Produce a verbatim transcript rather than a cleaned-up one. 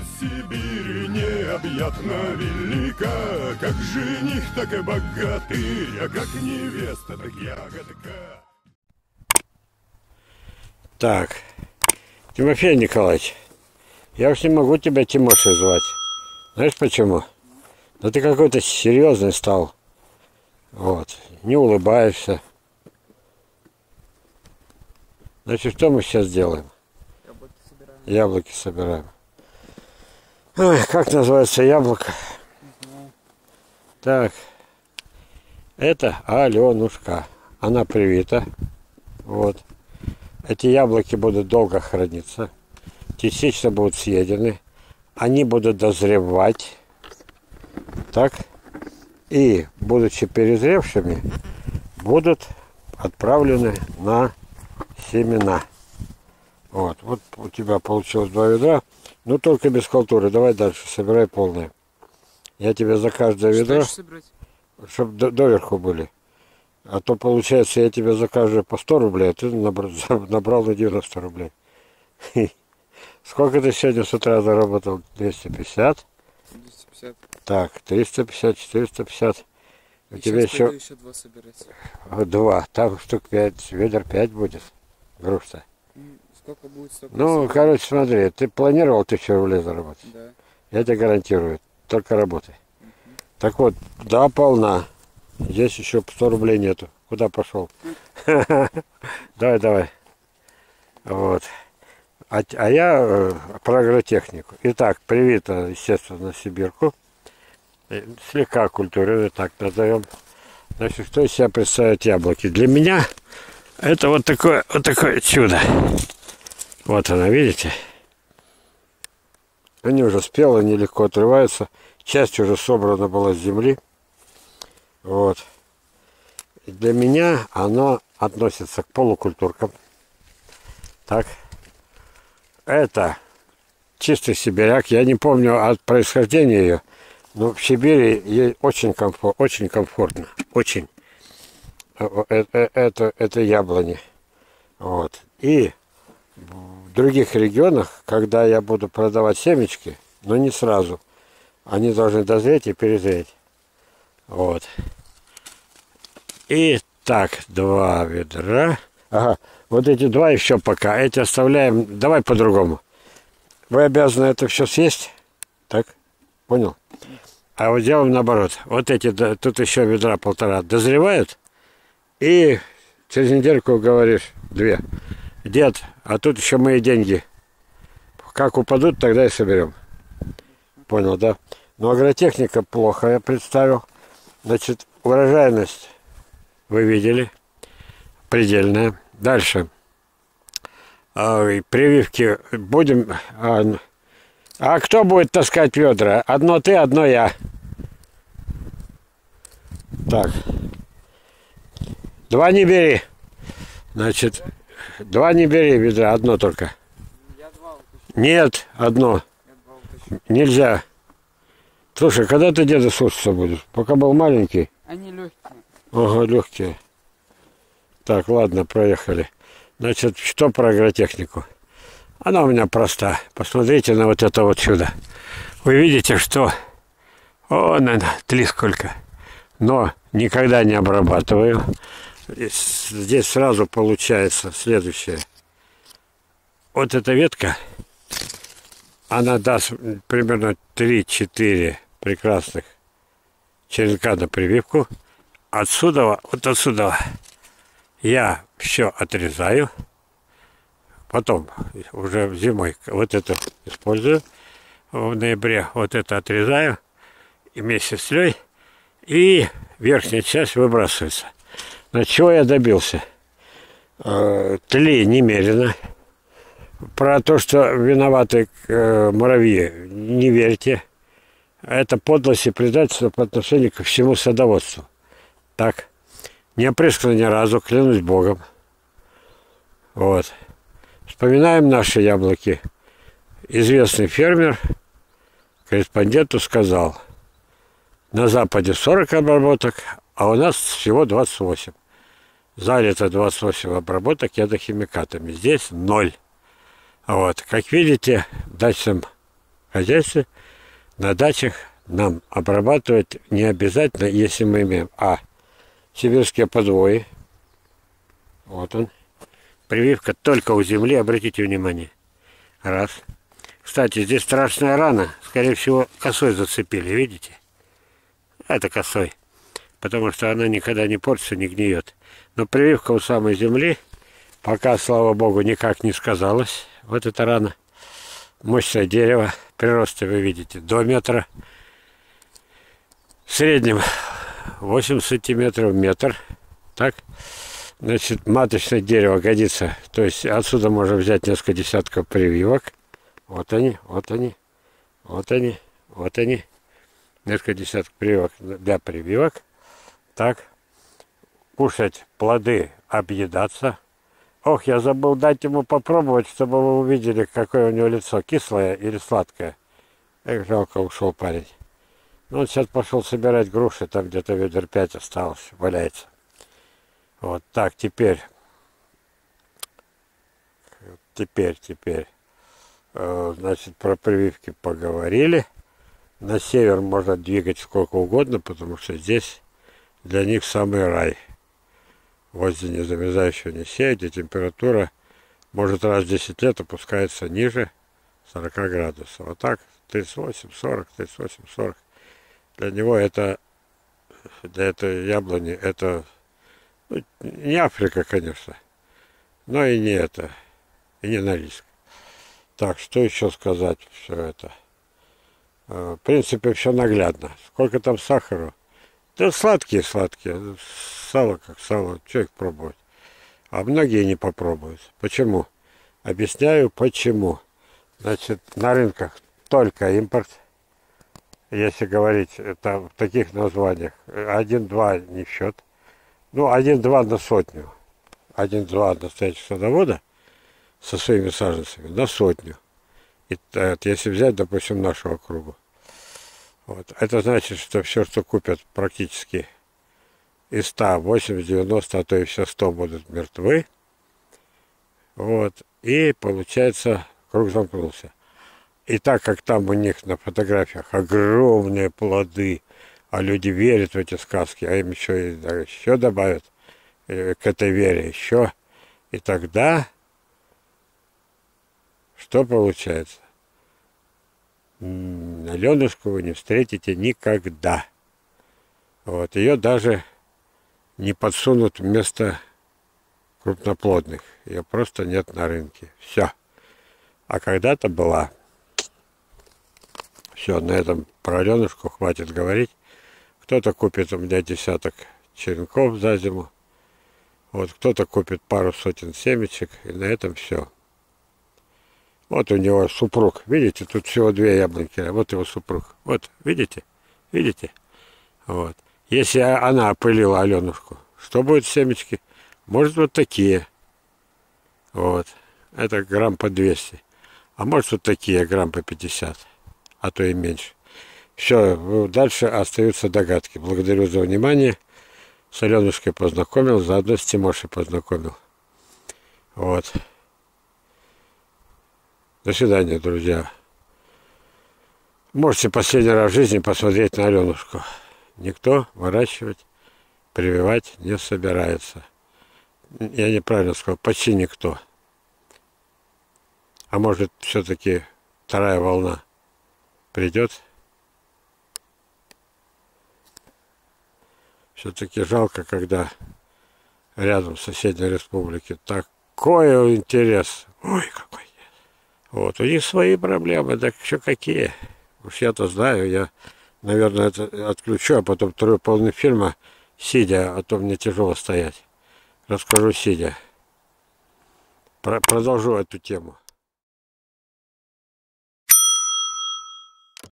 Сибирь необъятно велика, как жених, так и богатырь, а как невеста, так ягодка. Так, Тимофей Николаевич, я уж не могу тебя Тимошей звать. Знаешь почему? Да ты какой-то серьезный стал. Вот, не улыбаешься. Значит, что мы сейчас делаем? Яблоки собираем. Яблоки собираем. Ой, как называется яблоко? Угу. Так, это Аленушка. Она привита. Вот. Эти яблоки будут долго храниться. Частично будут съедены. Они будут дозревать. Так. И, будучи перезревшими, будут отправлены на семена. Вот. Вот у тебя получилось два ведра. Но только без халтуры. Давай дальше. Собирай полное. Я тебе за каждое ведро, чтобы до, доверху были. А то получается, я тебе за каждое по сто рублей, а ты набрал, набрал на девяносто рублей. Сколько ты сегодня с утра заработал? двести пятьдесят? двести пятьдесят. Так, триста пятьдесят, четыреста пятьдесят. У и тебя еще... еще два собирать. Два. Там штук пять, ведер пять будет. Груш-то. Сколько будет, столько Ну, собирать. короче, смотри, ты планировал тысячу рублей заработать? Да. Я тебе гарантирую. Только работай. Угу. Так вот, да, полна. Здесь еще сто рублей нету. Куда пошел? Давай, давай. Вот. А, а я э, про агротехнику. Итак, привито, естественно, Сибирку. Слегка культурирую, так назовем. Значит, что из себя представляют яблоки? Для меня это вот такое, вот такое чудо. Вот она, видите? Они уже спелые, они легко отрываются. Часть уже собрана была с земли. Вот. И для меня оно относится к полукультуркам. Так. Это чистый сибиряк. Я не помню от происхождения ее. Но в Сибири ей очень, комфор, очень комфортно. Очень. Это, это, это яблони. Вот. И в других регионах, когда я буду продавать семечки, но не сразу, они должны дозреть и перезреть. Вот. И так, два ведра. Ага, вот эти два еще пока. Эти оставляем. Давай по-другому. Вы обязаны это все съесть. Так? Понял? А вот делаем наоборот. Вот эти, тут еще ведра полтора дозревают. И через недельку говоришь, две. Дед, а тут еще мои деньги. Как упадут, тогда и соберем. Понял, да? Но агротехника плохо, я представил. Значит, урожайность вы видели. Предельная. Дальше. А, прививки будем... А, а кто будет таскать ведра? Одно ты, одно я. Так. Два не бери. Значит, два не бери ведра, одно только. Я два утащу. Нет, одно. Я два утащу. Нельзя. Слушай, когда ты деда слушаться будешь? Пока был маленький. Они легкие. Ага, легкие. Так, ладно, проехали. Значит, что про агротехнику? Она у меня проста. Посмотрите на вот это вот чудо. Вы видите, что... О, наверное, три сколько. Но никогда не обрабатываю. Здесь сразу получается следующее. Вот эта ветка, она даст примерно три-четыре прекрасных черенка на прививку. Отсюда, вот отсюда я все отрезаю. Потом уже зимой вот это использую. В ноябре вот это отрезаю и вместе с слей. И верхняя часть выбрасывается. Но чего я добился? Тлей немерено. Про то, что виноваты муравьи, не верьте. Это подлость и предательство по отношению ко всему садоводству. Так. Не опрыскано ни разу, клянусь Богом. Вот. Вспоминаем наши яблоки. Известный фермер корреспонденту сказал: на Западе сорок обработок, а у нас всего двадцать восемь. Залито двадцать восемь обработок ядохимикатами. Здесь ноль. Вот. Как видите, дачным хозяйстве, на дачах нам обрабатывать не обязательно, если мы имеем а. Сибирские подвои. Вот он. Прививка только у земли, обратите внимание. Раз. Кстати, здесь страшная рана. Скорее всего, косой зацепили, видите? Это косой. Потому что она никогда не портится, не гниет. Но прививка у самой земли, пока, слава богу, никак не сказалась. Вот эта рана. Мощное дерево. Приросты вы видите до метра. В среднем восемь сантиметров, метр. Так. Значит, маточное дерево годится. То есть отсюда можно взять несколько десятков прививок. Вот они, вот они, вот они, вот они. Несколько десятков прививок для прививок. Так. Кушать плоды, объедаться. Ох, я забыл дать ему попробовать, чтобы вы увидели, какое у него лицо. Кислое или сладкое. Эх, жалко, ушел парень. Ну, он сейчас пошел собирать груши. Там где-то ведер пять осталось. Валяется. Вот так, теперь. Теперь, теперь. Значит, про прививки поговорили. На север можно двигать сколько угодно, потому что здесь для них самый рай. Возле незамерзающего не сеять, где температура может раз в десять лет опускается ниже сорока градусов. Вот так, тридцать восемь сорок, тридцать восемь сорок. Для него это, для этой яблони, это ну, не Африка, конечно, но и не это, и не Норильск. Так, что еще сказать все это? В принципе, все наглядно. Сколько там сахара? Да сладкие, сладкие. Сало как сало. Что их пробовать? А многие не попробуют. Почему? Объясняю, почему. Значит, на рынках только импорт. Если говорить это в таких названиях. один-два не в счет. Ну, один-два на сотню. один-два настоящих садовода со своими саженцами на сотню. И, это, если взять, допустим, нашу округу. Вот. Это значит, что все, что купят практически из ста, восемьдесят, девяносто, а то и все сто будут мертвы. Вот. И получается, круг замкнулся. И так как там у них на фотографиях огромные плоды, а люди верят в эти сказки, а им еще, и, еще добавят к этой вере еще. И тогда что получается? Аленушку вы не встретите никогда. Вот. Ее даже не подсунут вместо крупноплодных. Ее просто нет на рынке. Все. А когда-то была. Все, на этом про Аленушку хватит говорить. Кто-то купит у меня десяток черенков за зиму. Вот кто-то купит пару сотен семечек. И на этом все. Вот у него супруг. Видите, тут всего две яблоньки. Вот его супруг. Вот, видите? Видите? Вот. Если она опылила Аленушку, что будет с семечки? Может, вот такие. Вот. Это грамм по двести. А может, вот такие грамм по пятьдесят. А то и меньше. Все, дальше остаются догадки. Благодарю за внимание. С Аленушкой познакомил, заодно с Тимошей познакомил. Вот. До свидания, друзья. Можете последний раз в жизни посмотреть на Аленушку. Никто выращивать, прививать не собирается. Я неправильно сказал, почти никто. А может, все-таки вторая волна придет? Все-таки жалко, когда рядом в соседней республике такой интерес. Ой, какой. Вот, у них свои проблемы, так еще какие. Уж я-то знаю, я, наверное, это отключу, а потом второй половину фильма сидя, а то мне тяжело стоять. Расскажу сидя. Про- продолжу эту тему.